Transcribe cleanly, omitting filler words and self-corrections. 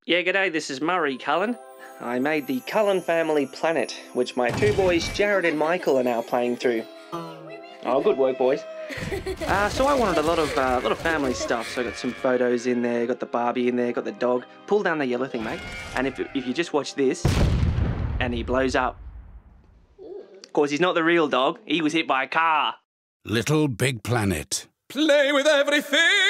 Yeah, g'day, this is Murray, Cullen. I made the Cullen family planet, which my two boys, Jared and Michael, are now playing through. Oh, good work, boys. So I wanted a lot of family stuff, so I got some photos in there, got the Barbie in there, got the dog. Pull down the yellow thing, mate. And if you just watch this, and he blows up. Of course, he's not the real dog. He was hit by a car. Little Big Planet. Play with everything!